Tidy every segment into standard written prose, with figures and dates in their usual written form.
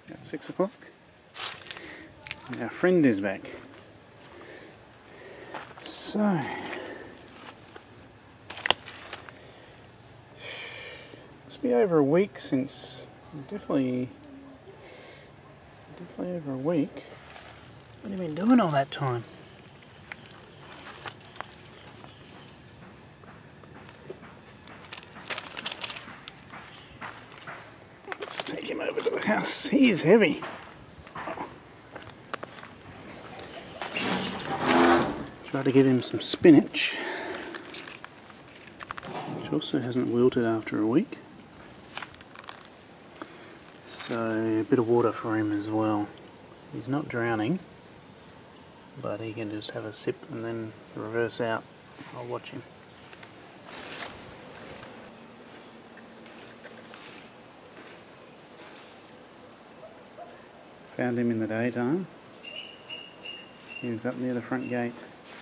At 6 o'clock. Our friend is back. So, it's been over a week since, definitely over a week. What have you been doing all that time? Let's take him over to the house. He is heavy. Try to give him some spinach, which also hasn't wilted after a week. So a bit of water for him as well. He's not drowning, but he can just have a sip and then reverse out. I'll watch him. Found him in the daytime. He was up near the front gate.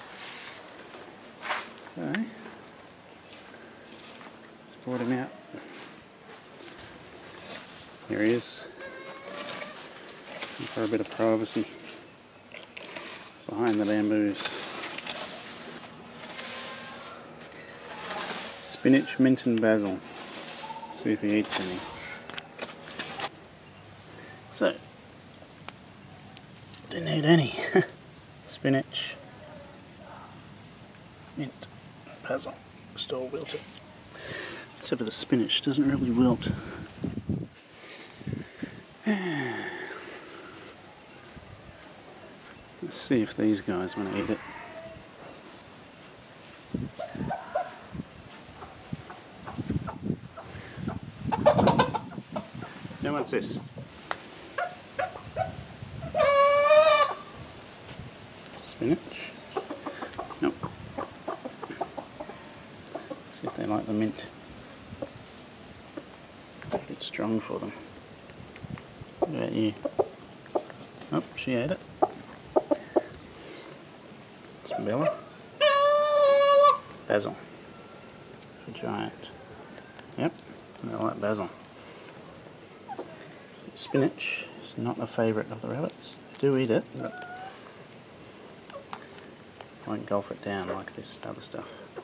So, let's brought him out. Here he is. For a bit of privacy behind the bamboos. Spinach, mint and basil. See if he eats any. So, didn't eat any. Spinach, mint, basil, still wilted. Except for the spinach, doesn't really wilt. Let's see if these guys want to eat it. Now what's this? Spinach? Nope. See if they like the mint. A bit strong for them. What about you? Oh, she ate it. Some Bella. Basil. For giant. Yep, I like basil. Spinach is not a favourite of the rabbits. They do eat it, but won't gulp it down like this other stuff.